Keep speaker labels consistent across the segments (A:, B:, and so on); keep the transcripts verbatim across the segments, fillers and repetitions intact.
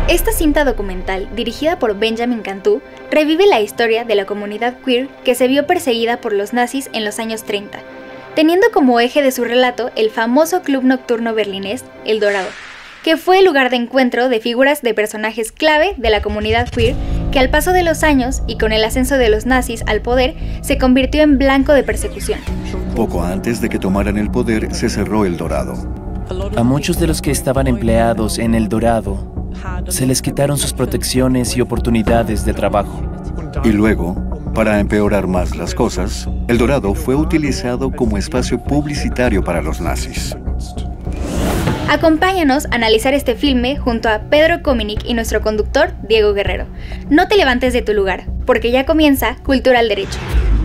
A: Esta cinta documental, dirigida por Benjamin Cantu, revive la historia de la comunidad queer que se vio perseguida por los nazis en los años treinta, teniendo como eje de su relato el famoso club nocturno berlinés El Dorado, que fue el lugar de encuentro de figuras de personajes clave de la comunidad queer que al paso de los años y con el ascenso de los nazis al poder se convirtió en blanco de persecución.
B: Poco antes de que tomaran el poder se cerró El Dorado.
C: A muchos de los que estaban empleados en El Dorado se les quitaron sus protecciones y oportunidades de trabajo.
B: Y luego, para empeorar más las cosas, El Dorado fue utilizado como espacio publicitario para los nazis.
A: Acompáñanos a analizar este filme junto a Pedro Cominic y nuestro conductor, Diego Guerrero. No te levantes de tu lugar, porque ya comienza Cultura al Derecho.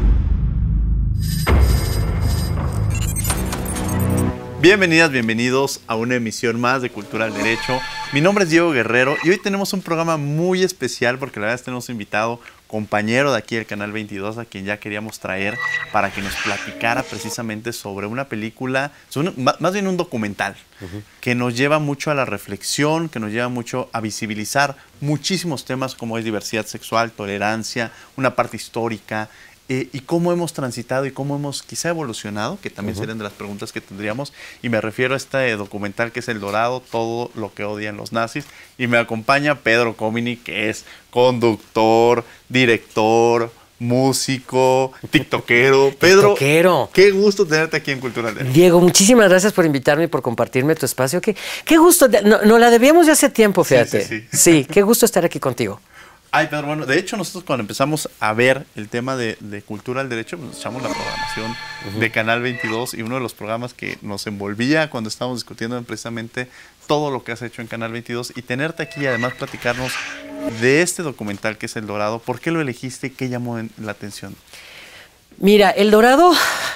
D: Bienvenidas, bienvenidos a una emisión más de Cultura al Derecho. Mi nombre es Diego Guerrero y hoy tenemos un programa muy especial porque la verdad es que tenemos invitado compañero de aquí del Canal veintidós a quien ya queríamos traer para que nos platicara precisamente sobre una película, sobre un, más bien un documental, uh-huh. que nos lleva mucho a la reflexión, que nos lleva mucho a visibilizar muchísimos temas como es diversidad sexual, tolerancia, una parte histórica, Eh, y cómo hemos transitado y cómo hemos quizá evolucionado, que también uh-huh. serían de las preguntas que tendríamos, y me refiero a este documental que es El Dorado, todo lo que odian los nazis, y me acompaña Pedro Cominic, que es conductor, director, músico, tiktokero. Pedro,
E: tiktokero.
D: Qué gusto tenerte aquí en Cultura al Derecho.
E: Diego, muchísimas gracias por invitarme y por compartirme tu espacio. Qué, qué gusto, nos no la debíamos de hace tiempo, fíjate.
D: Sí, sí, sí.
E: Sí, qué gusto estar aquí contigo.
D: Ay, Pedro, bueno, de hecho nosotros cuando empezamos a ver el tema de, de Cultura al Derecho, pues nos echamos la programación uh-huh. de Canal veintidós y uno de los programas que nos envolvía cuando estábamos discutiendo precisamente todo lo que has hecho en Canal veintidós y tenerte aquí y además platicarnos de este documental que es El Dorado. ¿Por qué lo elegiste y qué llamó la atención?
E: Mira, El Dorado,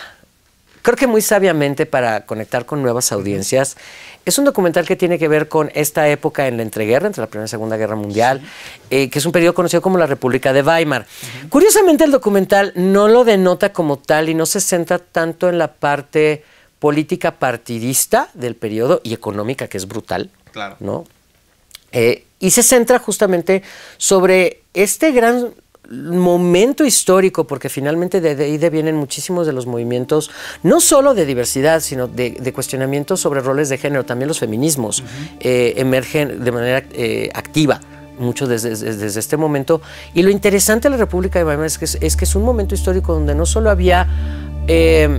E: creo que muy sabiamente para conectar con nuevas audiencias, uh-huh. es un documental que tiene que ver con esta época en la entreguerra, entre la Primera y Segunda Guerra Mundial, sí. eh, que es un periodo conocido como la República de Weimar. Uh-huh. Curiosamente, el documental no lo denota como tal y no se centra tanto en la parte política partidista del periodo y económica, que es brutal,
D: claro.
E: ¿no? Eh, y se centra justamente sobre este gran momento histórico, porque finalmente de, de ahí vienen muchísimos de los movimientos, no solo de diversidad, sino de, de cuestionamientos sobre roles de género, también los feminismos uh-huh. eh, emergen de manera eh, activa, mucho desde, desde, desde este momento. Y lo interesante de la República de Weimar es que es, es, que es un momento histórico donde no solo había eh,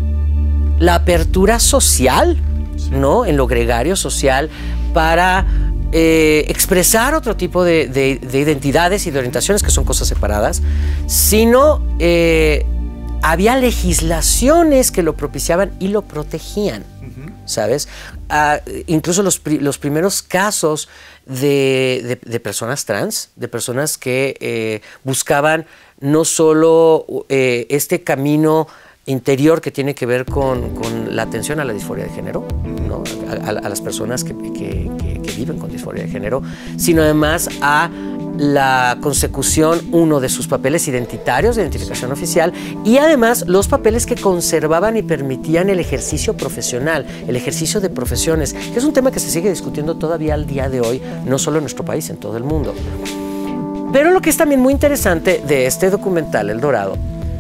E: la apertura social, sí. ¿no? En lo gregario social, para Eh, expresar otro tipo de, de, de identidades y de orientaciones que son cosas separadas, sino eh, había legislaciones que lo propiciaban y lo protegían, uh-huh. ¿sabes? Uh, incluso los, los primeros casos de, de, de personas trans, de personas que eh, buscaban no solo eh, este camino interior que tiene que ver con, con la atención a la disforia de género, ¿no? a, a, a las personas que, que, que, que viven con disforia de género, sino además a la consecución, uno, de sus papeles identitarios de identificación oficial y además los papeles que conservaban y permitían el ejercicio profesional, el ejercicio de profesiones, que es un tema que se sigue discutiendo todavía al día de hoy, no solo en nuestro país, en todo el mundo. Pero lo que es también muy interesante de este documental, El Dorado,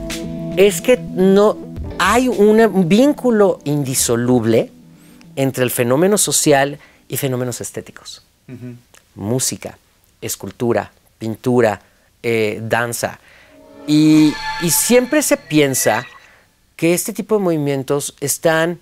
E: es que no hay una, un vínculo indisoluble entre el fenómeno social y fenómenos estéticos. Uh-huh. Música, escultura, pintura, eh, danza. Y, y siempre se piensa que este tipo de movimientos están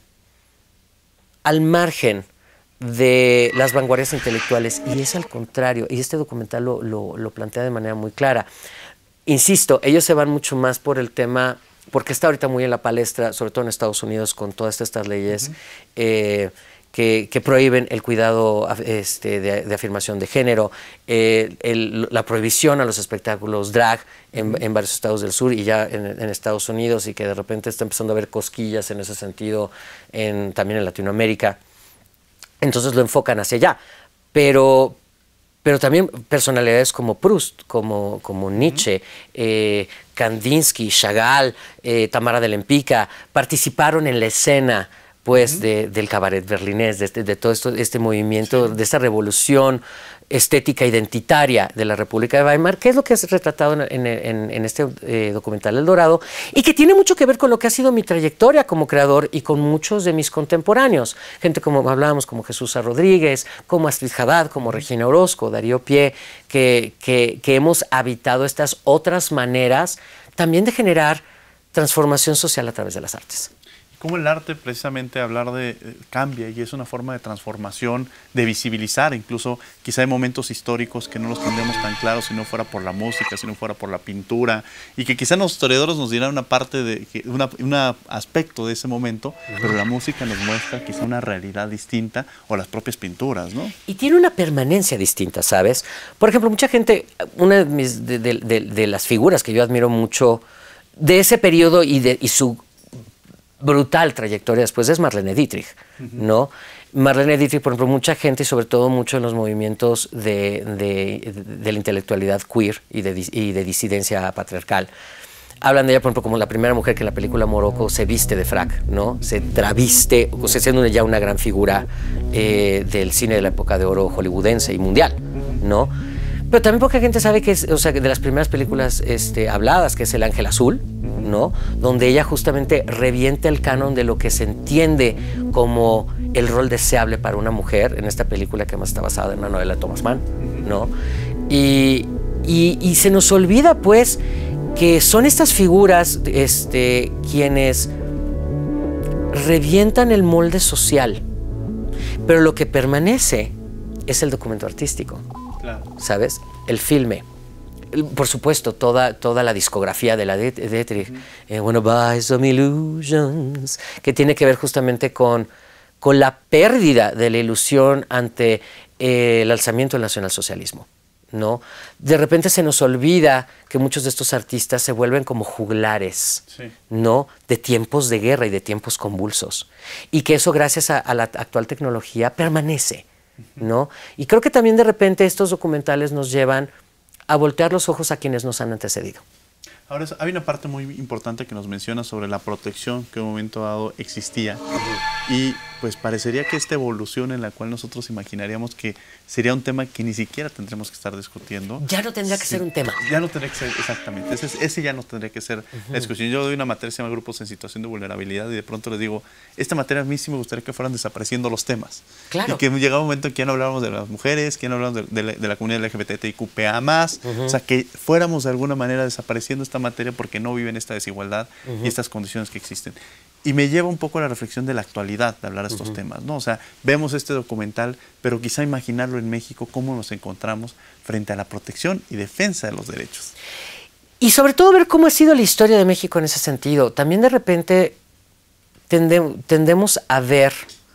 E: al margen de las vanguardias intelectuales y es al contrario, y este documental lo, lo, lo plantea de manera muy clara. Insisto, ellos se van mucho más por el tema, porque está ahorita muy en la palestra, sobre todo en Estados Unidos, con todas estas leyes uh-huh. eh, que, que prohíben el cuidado este, de, de afirmación de género, eh, el, la prohibición a los espectáculos drag en, uh-huh. en varios estados del sur y ya en, en Estados Unidos, y que de repente está empezando a haber cosquillas en ese sentido en, también en Latinoamérica. Entonces lo enfocan hacia allá. Pero... Pero también personalidades como Proust, como, como Nietzsche, uh-huh. eh, Kandinsky, Chagall, eh, Tamara de Lempicka, participaron en la escena pues, uh-huh. de, del cabaret berlinés, de, de, de todo esto, este movimiento, sí. de esta revolución estética identitaria de la República de Weimar, que es lo que es retratado en, en, en este eh, documental El Dorado, y que tiene mucho que ver con lo que ha sido mi trayectoria como creador y con muchos de mis contemporáneos. Gente como hablábamos, como Jesús A. Rodríguez, como Astrid Haddad, como Regina Orozco, Darío Pie, que, que, que hemos habitado estas otras maneras también de generar transformación social a través de las artes.
D: Cómo el arte, precisamente, hablar de eh, cambia y es una forma de transformación, de visibilizar, incluso quizá hay momentos históricos que no los tendríamos tan claros si no fuera por la música, si no fuera por la pintura, y que quizá los historiadores nos dirán una parte de, una, una aspecto de ese momento, uh-huh. pero la música nos muestra quizá una realidad distinta, o las propias pinturas, ¿no?
E: Y tiene una permanencia distinta, ¿sabes? Por ejemplo, mucha gente, una de, mis, de, de, de, de las figuras que yo admiro mucho de ese periodo y, de, y su brutal trayectoria después es Marlene Dietrich, ¿no? Marlene Dietrich, por ejemplo, mucha gente, y sobre todo mucho en los movimientos de, de, de la intelectualidad queer y de, y de disidencia patriarcal, hablan de ella, por ejemplo, como la primera mujer que en la película Morocco se viste de frac, ¿no? Se traviste, o sea, siendo ya una gran figura eh, del cine de la época de oro hollywoodense y mundial, ¿no? Pero también poca gente sabe que es, o sea, de las primeras películas este, habladas, que es El Ángel Azul, ¿no? Donde ella justamente revienta el canon de lo que se entiende como el rol deseable para una mujer, en esta película que además está basada en una novela de Thomas Mann, ¿no? Y, y, y se nos olvida, pues, que son estas figuras este, quienes revientan el molde social, pero lo que permanece es el documento artístico. Claro. ¿Sabes? El filme. Por supuesto, toda, toda la discografía de la Dietrich, I Wanna Buy Some Illusions, que tiene que ver justamente con, con la pérdida de la ilusión ante eh, el alzamiento del nacionalsocialismo, ¿no? De repente se nos olvida que muchos de estos artistas se vuelven como juglares, sí. ¿no? De tiempos de guerra y de tiempos convulsos. Y que eso, gracias a, a la actual tecnología, permanece, ¿no? Y creo que también de repente estos documentales nos llevan a voltear los ojos a quienes nos han antecedido.
D: Ahora, hay una parte muy importante que nos menciona sobre la protección que en un momento dado existía. Uh-huh. Y pues parecería que esta evolución en la cual nosotros imaginaríamos que sería un tema que ni siquiera tendremos que estar discutiendo.
E: Ya no tendría que sí, ser un tema.
D: Ya no tendría que ser, exactamente. Ese, ese ya no tendría que ser uh-huh. la discusión. Yo doy una materia que se llama Grupos en Situación de Vulnerabilidad y de pronto les digo, esta materia a mí sí me gustaría que fueran desapareciendo los temas.
E: Claro.
D: Y que llegaba un momento en que ya no hablábamos de las mujeres, que ya no hablábamos de, de, la, de la comunidad L G B T I Q P A más, uh-huh. o sea, que fuéramos de alguna manera desapareciendo esta materia porque no viven esta desigualdad uh-huh. y estas condiciones que existen. Y me lleva un poco a la reflexión de la actualidad de hablar de estos uh-huh. temas, ¿no? O sea, vemos este documental, pero quizá imaginarlo en México, cómo nos encontramos frente a la protección y defensa de los derechos.
E: Y sobre todo ver cómo ha sido la historia de México en ese sentido. También de repente tende, tendemos a ver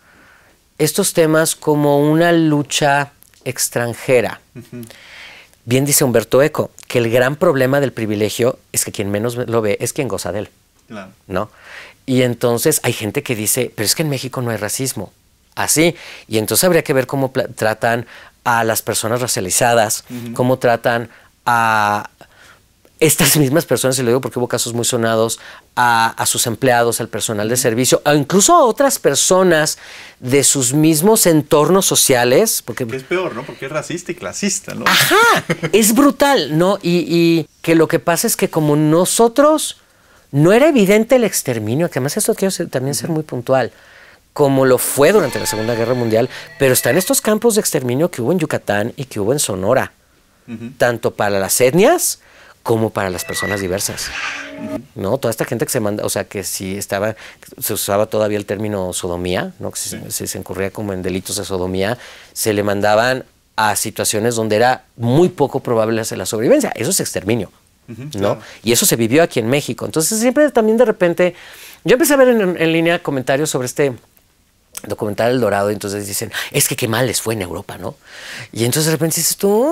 E: estos temas como una lucha extranjera. Uh-huh. Bien dice Humberto Eco, que el gran problema del privilegio es que quien menos lo ve es quien goza de él.
D: Claro.
E: ¿No? Y entonces hay gente que dice, pero es que en México no hay racismo. Así. Y entonces habría que ver cómo tratan a las personas racializadas, uh-huh. cómo tratan a estas mismas personas, y lo digo porque hubo casos muy sonados, a, a sus empleados, al personal de servicio, o incluso a otras personas de sus mismos entornos sociales. Porque
D: es peor, ¿no? Porque es racista y clasista, ¿no?
E: Ajá, es brutal, ¿no? Y, y que lo que pasa es que como nosotros no era evidente el exterminio, que además esto quiero ser, también uh-huh. ser muy puntual, como lo fue durante la Segunda Guerra Mundial, pero están estos campos de exterminio que hubo en Yucatán y que hubo en Sonora, uh-huh. tanto para las etnias como para las personas diversas, uh-huh. ¿no? Toda esta gente que se manda, o sea, que si estaba, se usaba todavía el término sodomía, ¿no? Que sí. si, si se incurría como en delitos de sodomía, se le mandaban a situaciones donde era muy poco probable la sobrevivencia. Eso es exterminio, uh-huh, ¿no? Claro. Y eso se vivió aquí en México. Entonces siempre también de repente, yo empecé a ver en, en línea comentarios sobre este documental El Dorado, y entonces dicen, es que qué mal les fue en Europa, ¿no? Y entonces de repente dices tú,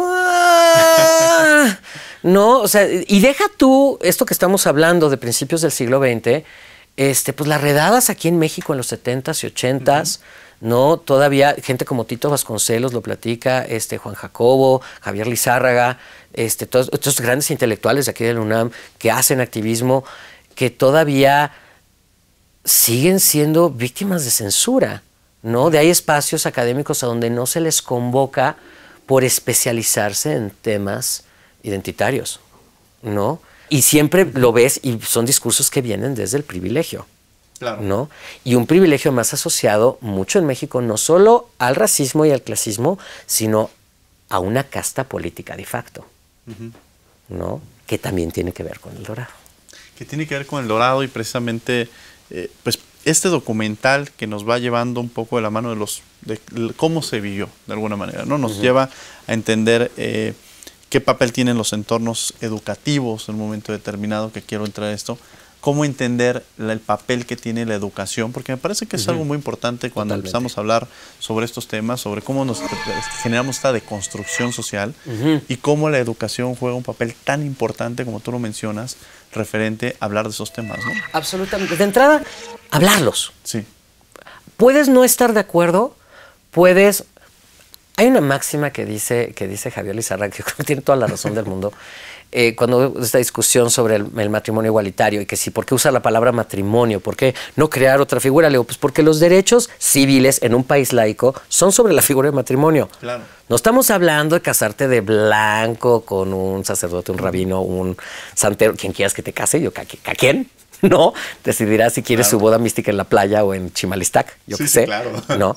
E: ¡ah! No, o sea, y deja tú esto que estamos hablando de principios del siglo veinte, este, pues las redadas aquí en México en los setentas y ochentas, uh-huh. ¿no? Todavía gente como Tito Vasconcelos lo platica, este, Juan Jacobo, Javier Lizárraga, este, todos estos grandes intelectuales de aquí de la UNAM que hacen activismo, que todavía siguen siendo víctimas de censura, ¿no? De hay espacios académicos a donde no se les convoca por especializarse en temas identitarios, ¿no? Y siempre lo ves y son discursos que vienen desde el privilegio. Claro. ¿No? Y un privilegio más asociado mucho en México, no solo al racismo y al clasismo, sino a una casta política de facto, uh-huh. ¿no? Que también tiene que ver con El Dorado.
D: Que tiene que ver con El Dorado y precisamente, eh, pues, este documental que nos va llevando un poco de la mano de los de cómo se vivió, de alguna manera, ¿no? Nos uh-huh. lleva a entender eh, qué papel tienen los entornos educativos en un momento determinado, que quiero entrar a esto, cómo entender la, el papel que tiene la educación, porque me parece que es uh-huh. algo muy importante cuando Totalmente. empezamos a hablar sobre estos temas, sobre cómo nos generamos esta deconstrucción social uh-huh. y cómo la educación juega un papel tan importante, como tú lo mencionas, referente a hablar de esos temas, ¿no?
E: Absolutamente. De entrada, hablarlos.
D: Sí.
E: Puedes no estar de acuerdo, puedes... Hay una máxima que dice, que dice Javier Lizarra, que tiene toda la razón del mundo, Eh, cuando esta discusión sobre el, el matrimonio igualitario y que sí, ¿por qué usar la palabra matrimonio? ¿Por qué no crear otra figura? Le digo, pues porque los derechos civiles en un país laico son sobre la figura de matrimonio. Claro. No estamos hablando de casarte de blanco con un sacerdote, un rabino, un santero, quien quieras que te case, yo, ¿a, a quién? No, decidirás si quieres claro. su boda mística en la playa o en Chimalistac, yo
D: sí,
E: qué
D: sí,
E: sé.
D: Claro.
E: ¿No?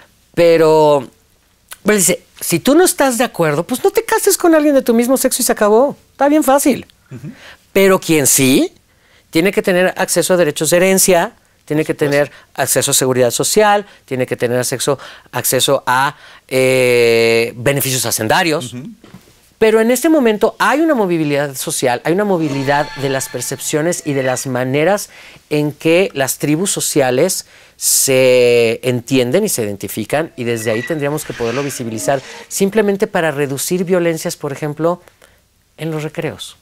E: Pero, pero dice, si tú no estás de acuerdo, pues no te cases con alguien de tu mismo sexo y se acabó. Está bien fácil. Uh-huh. Pero quien sí, tiene que tener acceso a derechos de herencia, tiene que tener pues. acceso a seguridad social, tiene que tener acceso, acceso a eh, beneficios hacendarios. Uh-huh. Pero en este momento hay una movilidad social, hay una movilidad de las percepciones y de las maneras en que las tribus sociales se entienden y se identifican, y desde ahí tendríamos que poderlo visibilizar simplemente para reducir violencias, por ejemplo, en los recreos.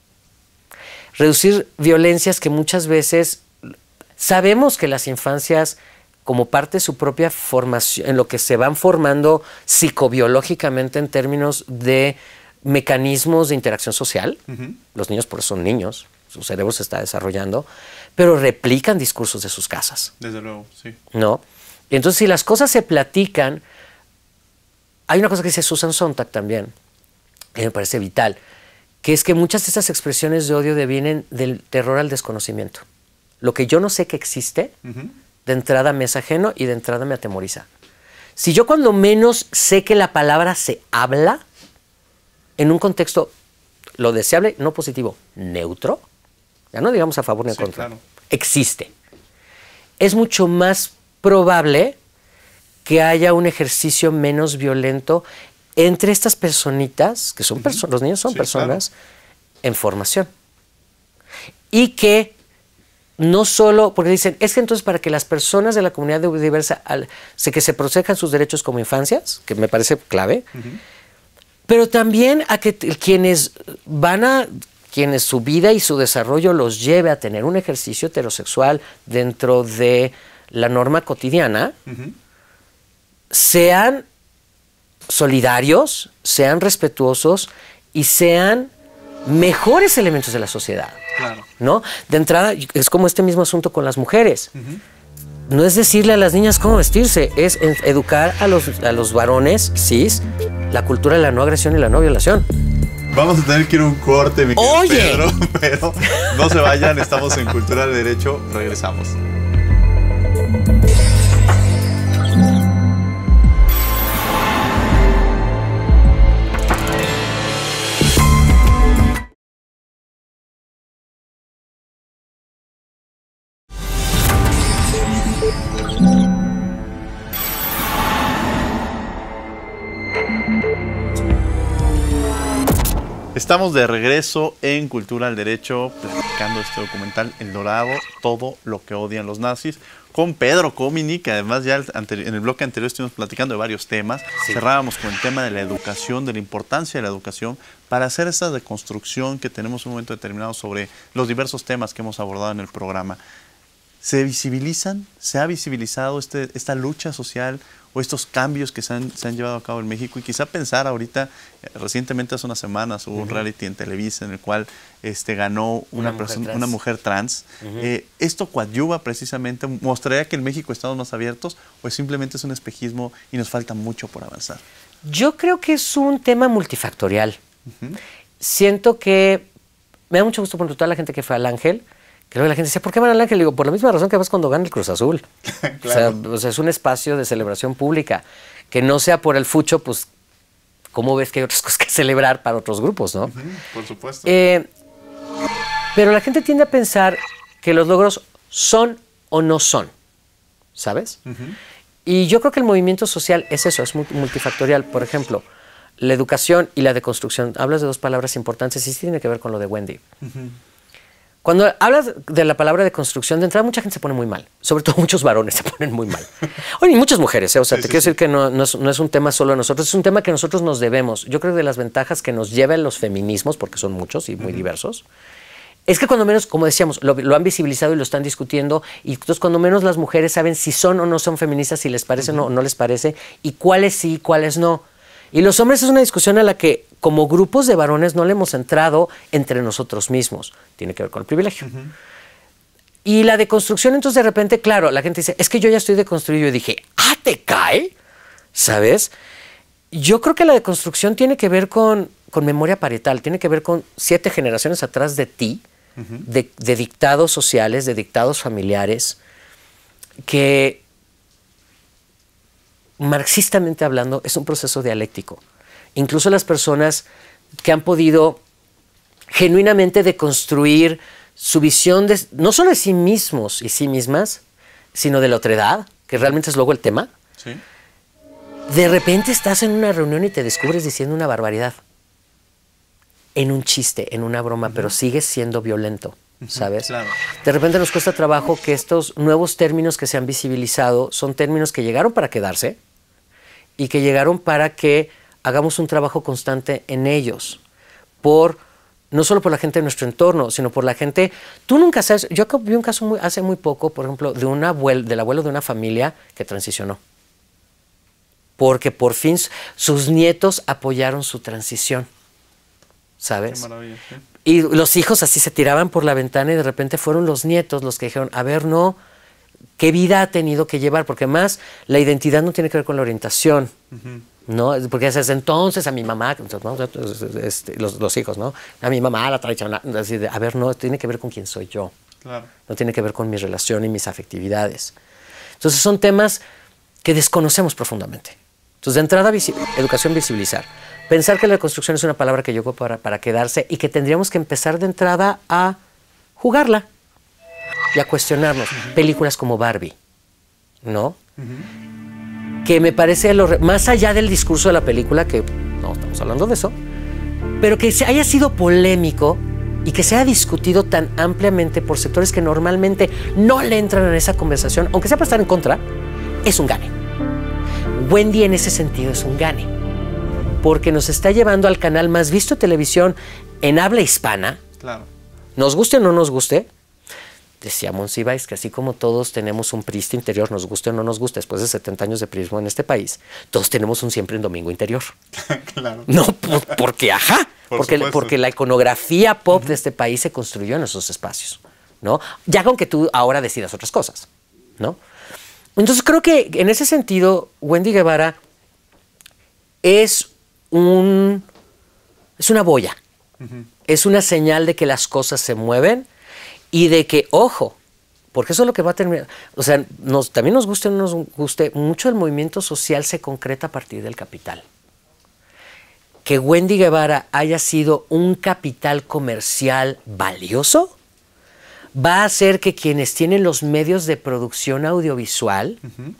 E: Reducir violencias que muchas veces sabemos que las infancias, como parte de su propia formación, en lo que se van formando psicobiológicamente en términos de mecanismos de interacción social, uh-huh. los niños por eso son niños, su cerebro se está desarrollando, pero replican discursos de sus casas.
D: Desde luego, sí.
E: ¿No? Y entonces, si las cosas se platican, hay una cosa que dice Susan Sontag también, que me parece vital, que es que muchas de estas expresiones de odio devienen del terror al desconocimiento. Lo que yo no sé que existe, uh-huh. de entrada me es ajeno y de entrada me atemoriza. Si yo cuando menos sé que la palabra se habla, en un contexto, lo deseable, no positivo, neutro, ya no digamos a favor ni en sí, contra, claro. existe. Es mucho más probable que haya un ejercicio menos violento entre estas personitas, que son personas, uh-huh. los niños son sí, personas, claro. en formación. Y que no solo, porque dicen, es que entonces para que las personas de la comunidad diversa, al, se, que se protejan sus derechos como infancias, que me parece clave, uh-huh. pero también a que quienes van a, quienes su vida y su desarrollo los lleve a tener un ejercicio heterosexual dentro de la norma cotidiana, uh-huh. sean solidarios, sean respetuosos y sean mejores elementos de la sociedad.
D: Claro.
E: ¿No? De entrada, es como este mismo asunto con las mujeres. Uh-huh. No es decirle a las niñas cómo vestirse, es educar a los, a los varones cis la cultura de la no agresión y la no violación.
D: Vamos a tener que ir a un corte, mi querido
E: Oye.
D: Pedro, pero no se vayan, estamos en Cultura del Derecho, regresamos. Estamos de regreso en Cultura al Derecho, platicando este documental El Dorado, todo lo que odian los nazis, con Pedro Comini, que además ya en el bloque anterior estuvimos platicando de varios temas. Sí. Cerrábamos con el tema de la educación, de la importancia de la educación, para hacer esa deconstrucción que tenemos en un momento determinado sobre los diversos temas que hemos abordado en el programa. ¿Se visibilizan? ¿Se ha visibilizado este, esta lucha social o estos cambios que se han, se han llevado a cabo en México? Y quizá pensar ahorita, eh, recientemente hace unas semanas hubo uh-huh. un reality en Televisa en el cual este, ganó una, una, persona, mujer una mujer trans. Uh-huh. eh, ¿Esto coadyuva precisamente? ¿Mostraría que en México estamos más abiertos o simplemente es un espejismo y nos falta mucho por avanzar?
E: Yo creo que es un tema multifactorial. Uh-huh. Siento que me da mucho gusto por toda la gente que fue al Ángel, que luego la gente decía, ¿por qué van al Ángel? Le digo, por la misma razón que vas cuando gana el Cruz Azul. Claro. o, sea, o sea, es un espacio de celebración pública. Que no sea por el fucho, pues, ¿cómo ves que hay otras cosas que celebrar para otros grupos, no?
D: Uh-huh, por supuesto.
E: Eh, pero la gente tiende a pensar que los logros son o no son, ¿sabes? Uh-huh. Y yo creo que el movimiento social es eso, es multifactorial. Por ejemplo, la educación y la deconstrucción. Hablas de dos palabras importantes y sí tiene que ver con lo de Wendy. Uh-huh. Cuando hablas de la palabra de construcción, de entrada mucha gente se pone muy mal. Sobre todo muchos varones se ponen muy mal. Oye, y muchas mujeres, ¿eh? O sea, sí, te sí, quiero sí. decir que no, no, es, no es un tema solo de nosotros, es un tema que nosotros nos debemos. Yo creo que de las ventajas que nos llevan los feminismos, porque son muchos y muy uh-huh. diversos, es que cuando menos, como decíamos, lo, lo han visibilizado y lo están discutiendo, y entonces cuando menos las mujeres saben si son o no son feministas, si les parece uh-huh. o no les parece, y cuáles sí y cuáles no. Y los hombres es una discusión a la que, como grupos de varones, no le hemos entrado entre nosotros mismos. Tiene que ver con el privilegio. Uh-huh. Y la deconstrucción, entonces, de repente, claro, la gente dice, es que yo ya estoy deconstruido. Y dije, ¿ah, te cae? ¿Sabes? Yo creo que la deconstrucción tiene que ver con, con memoria parietal, tiene que ver con siete generaciones atrás de ti, uh-huh. de, de dictados sociales, de dictados familiares, que... marxistamente hablando, es un proceso dialéctico. Incluso las personas que han podido genuinamente deconstruir su visión, de, no solo de sí mismos y sí mismas, sino de la otredad, que realmente es luego el tema. ¿Sí? De repente estás en una reunión y te descubres diciendo una barbaridad. En un chiste, en una broma, uh-huh. pero sigues siendo violento. ¿Sabes? Claro. De repente nos cuesta trabajo que estos nuevos términos que se han visibilizado son términos que llegaron para quedarse y que llegaron para que hagamos un trabajo constante en ellos, por no solo por la gente de nuestro entorno, sino por la gente. Tú nunca sabes. Yo vi un caso muy, hace muy poco, por ejemplo, de un abuelo, del abuelo de una familia que transicionó, porque por fin sus nietos apoyaron su transición, ¿sabes? Qué maravilla, ¿sí? Y los hijos así se tiraban por la ventana y de repente fueron los nietos los que dijeron, a ver, no, ¿qué vida ha tenido que llevar? Porque además la identidad no tiene que ver con la orientación, uh-huh. ¿no? Porque desde entonces a mi mamá, ¿no? este, los, los hijos, ¿no? A mi mamá la tradicional, así de, a ver, no, tiene que ver con quién soy yo. Claro. No tiene que ver con mi relación y mis afectividades. Entonces son temas que desconocemos profundamente. Entonces, de entrada, visi- educación, visibilizar. Pensar que la construcción es una palabra que llegó para, para quedarse y que tendríamos que empezar de entrada a jugarla y a cuestionarnos. Uh-huh. Películas como Barbie, ¿no? Uh-huh. Que me parece, lo re- más allá del discurso de la película, que no estamos hablando de eso, pero que se haya sido polémico y que se haya discutido tan ampliamente por sectores que normalmente no le entran en esa conversación, aunque sea para estar en contra, es un gane. Wendy en ese sentido es un gane, porque nos está llevando al canal más visto de televisión en habla hispana. Claro. Nos guste o no nos guste, decía Monsiváis que así como todos tenemos un priista interior, nos guste o no nos guste, después de setenta años de prismo en este país, todos tenemos un siempre en domingo interior. Claro. No, por, porque, ajá, por porque, porque la iconografía pop uh-huh. de este país se construyó en esos espacios, ¿no? Ya aunque tú ahora decidas otras cosas, ¿no? Entonces creo que en ese sentido, Wendy Guevara es un es una boya, uh-huh. es una señal de que las cosas se mueven y de que, ojo, porque eso es lo que va a terminar, o sea, nos, también nos guste o no nos guste, mucho el movimiento social se concreta a partir del capital. Que Wendy Guevara haya sido un capital comercial valioso va a hacer que quienes tienen los medios de producción audiovisual uh-huh.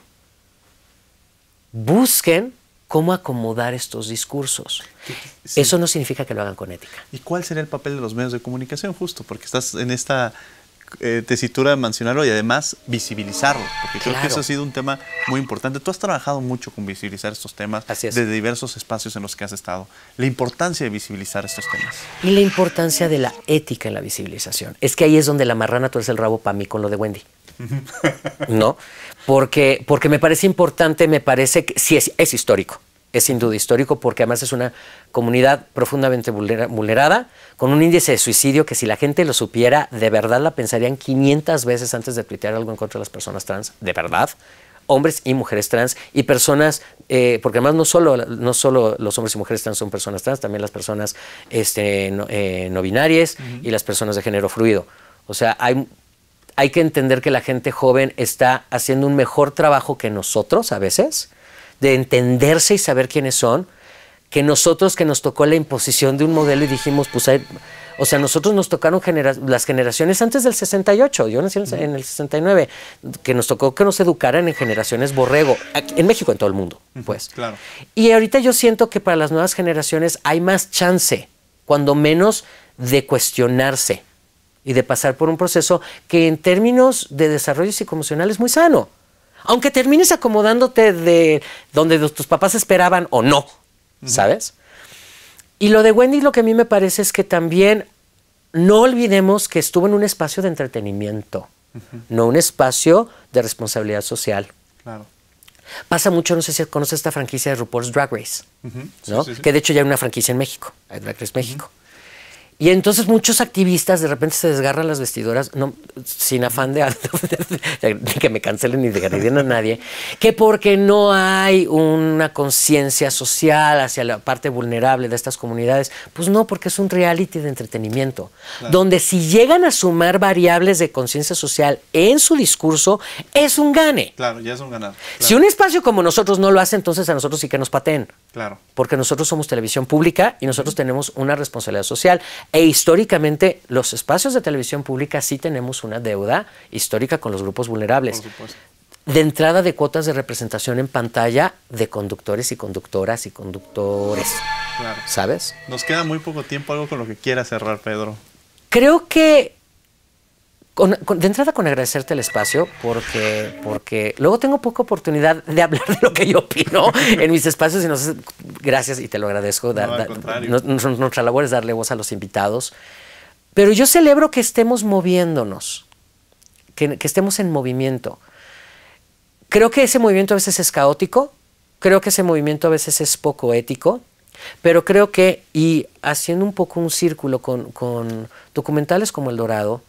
E: busquen cómo acomodar estos discursos. Sí. Eso no significa que lo hagan con ética.
D: ¿Y cuál sería el papel de los medios de comunicación justo? Porque estás en esta eh, tesitura de mencionarlo y además visibilizarlo, porque creo claro. que eso ha sido un tema muy importante. Tú has trabajado mucho con visibilizar estos temas desde diversos espacios en los que has estado. La importancia de visibilizar estos temas.
E: Y la importancia de la ética en la visibilización. Es que ahí es donde la marrana tuerce el rabo para mí con lo de Wendy. ¿No? Porque, porque me parece importante, me parece que sí es, es histórico. Es sin duda histórico porque además es una comunidad profundamente vulnera, vulnerada, con un índice de suicidio que si la gente lo supiera, de verdad la pensarían quinientas veces antes de tuitear algo en contra de las personas trans, de verdad. hombres y mujeres trans y personas, eh, porque además no solo, no solo los hombres y mujeres trans son personas trans, también las personas este, no, eh, no binarias uh-huh. y las personas de género fluido. O sea, hay, hay que entender que la gente joven está haciendo un mejor trabajo que nosotros a veces, de entenderse y saber quiénes son, que nosotros que nos tocó la imposición de un modelo y dijimos, pues hay... O sea, nosotros nos tocaron genera las generaciones antes del sesenta y ocho, yo nací en, en el sesenta y nueve, que nos tocó que nos educaran en generaciones borrego, aquí, en México, en todo el mundo, pues.
D: Claro.
E: Y ahorita yo siento que para las nuevas generaciones hay más chance, cuando menos, de cuestionarse y de pasar por un proceso que en términos de desarrollo psicoemocional es muy sano. Aunque termines acomodándote de donde tus papás esperaban o no, uh-huh. ¿sabes? Y lo de Wendy, lo que a mí me parece es que también no olvidemos que estuvo en un espacio de entretenimiento, uh-huh. no un espacio de responsabilidad social.
D: Claro.
E: Pasa mucho, no sé si conoces esta franquicia de RuPaul's Drag Race, uh-huh. ¿no? Sí, sí, sí. Que de hecho ya hay una franquicia en México, hay Drag Race México. Uh-huh. Y entonces muchos activistas de repente se desgarran las vestiduras, no, sin afán de, de, de que me cancelen ni de agredir a nadie, que porque no hay una conciencia social hacia la parte vulnerable de estas comunidades. Pues no, porque es un reality de entretenimiento, claro. donde si llegan a sumar variables de conciencia social en su discurso, es un gane.
D: Claro, ya es un ganado. Claro.
E: Si un espacio como nosotros no lo hace, entonces a nosotros sí que nos pateen.
D: Claro.
E: Porque nosotros somos televisión pública y nosotros tenemos una responsabilidad social. E históricamente, los espacios de televisión pública sí tenemos una deuda histórica con los grupos vulnerables.
D: Por supuesto.
E: De entrada de cuotas de representación en pantalla de conductores y conductoras y conductores.
D: Claro.
E: ¿Sabes?
D: Nos queda muy poco tiempo, algo con lo que quiera cerrar, Pedro.
E: Creo que Con, con, de entrada con agradecerte el espacio porque, porque luego tengo poca oportunidad de hablar de lo que yo opino en mis espacios y no sé, gracias y te lo agradezco. Da,
D: no,
E: da,
D: al contrario.
E: no, no, nuestra labor es darle voz a los invitados, pero yo celebro que estemos moviéndonos, que, que estemos en movimiento. Creo que ese movimiento a veces es caótico, creo que ese movimiento a veces es poco ético, pero creo que, y haciendo un poco un círculo con, con documentales como El Dorado,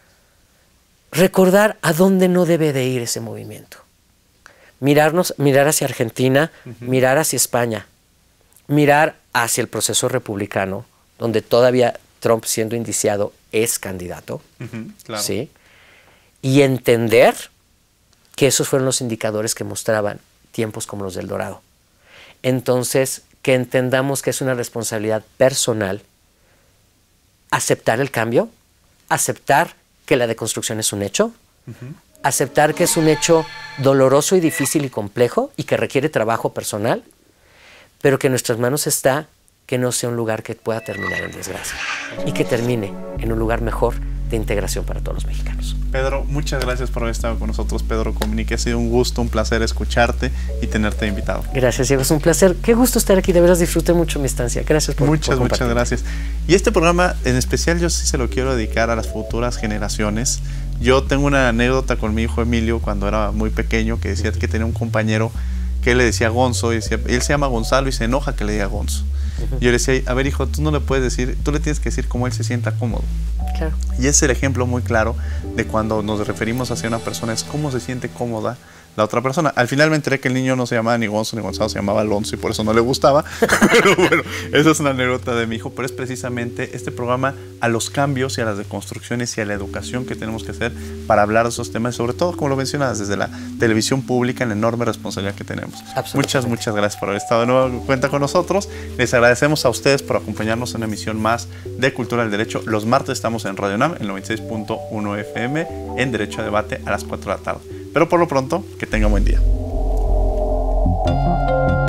E: recordar a dónde no debe de ir ese movimiento. Mirarnos, mirar hacia Argentina, uh-huh. mirar hacia España, mirar hacia el proceso republicano, donde todavía Trump, siendo indiciado, es candidato,
D: uh-huh, claro.
E: ¿sí? Y entender que esos fueron los indicadores que mostraban tiempos como los del Dorado. Entonces, que entendamos que es una responsabilidad personal aceptar el cambio, aceptar que la deconstrucción es un hecho, uh-huh. aceptar que es un hecho doloroso y difícil y complejo y que requiere trabajo personal, pero que en nuestras manos está que no sea un lugar que pueda terminar en desgracia y que termine en un lugar mejor de integración para todos los mexicanos.
D: Pedro, muchas gracias por haber estado con nosotros, Pedro Cominique. Ha sido un gusto, un placer escucharte y tenerte invitado.
E: Gracias, Diego, es un placer. Qué gusto estar aquí, de veras disfruté mucho mi estancia. Gracias por
D: Muchas,
E: por
D: muchas gracias. Y este programa en especial yo sí se lo quiero dedicar a las futuras generaciones. Yo tengo una anécdota con mi hijo Emilio cuando era muy pequeño que decía que tenía un compañero que le decía Gonzo, y decía, él se llama Gonzalo y se enoja que le diga Gonzo. Uh-huh. Yo le decía, a ver hijo, tú no le puedes decir, tú le tienes que decir cómo él se sienta cómodo.
E: Claro.
D: Y ese es el ejemplo muy claro de cuando nos referimos hacia una persona, es cómo se siente cómoda la otra persona. Al final me enteré que el niño no se llamaba ni Gonzo ni Gonzalo, se llamaba Alonso y por eso no le gustaba. Pero bueno, esa es una anécdota de mi hijo, pero es precisamente este programa a los cambios y a las deconstrucciones y a la educación que tenemos que hacer para hablar de esos temas, y sobre todo, como lo mencionas, desde la televisión pública, en la enorme responsabilidad que tenemos. Muchas, muchas gracias por haber estado de nuevo cuenta con nosotros. Les agradecemos a ustedes por acompañarnos en una emisión más de Cultura del Derecho. Los martes estamos en Radio UNAM, en noventa y seis punto uno F M, en Derecho a Debate a las cuatro de la tarde. Pero por lo pronto, que tengan buen día.